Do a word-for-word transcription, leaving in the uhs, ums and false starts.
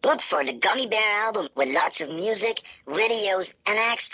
Look for the Gummy Bear album with lots of music, videos, and extras.